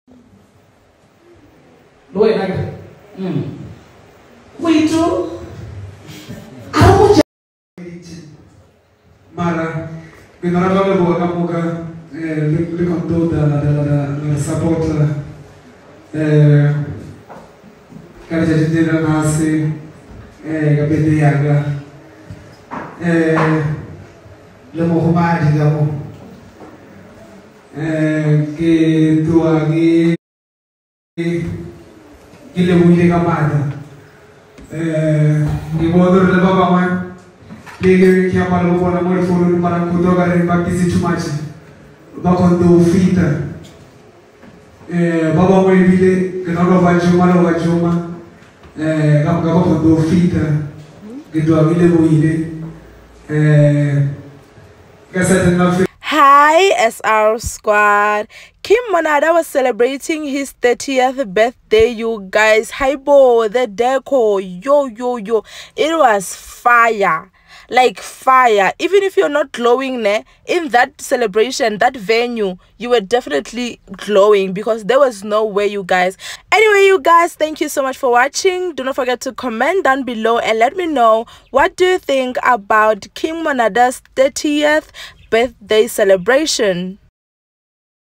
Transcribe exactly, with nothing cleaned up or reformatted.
Lo enak. Hmm. Kuitu. Aku Mara, minorava boa camuca, lhe contou da da sapota, que a gente nasce, cabeleiaga, le morma digamos, que tu aqui que le muito camada, que modo de levar mãe Lege que a palavra na mão foi para cuidar da baptise chumache. Bacondo fita. Eh, baba mãe vile que não vai chamar não vai chamar. Eh, gabo gabo condo fita. Que do vile moile. Eh, que essa tem na Hi S R Squad. King Monada was celebrating his thirtieth birthday, you guys. Hi bo, the deco, yo yo yo. It was fire. Like fire. Even if you're not glowing ne, in that celebration, that venue, you were definitely glowing because there was no way, you guys. Anyway, you guys, thank you so much for watching. Do not forget to comment down below and let me know what do you think about King Monada's thirtieth birthday celebration.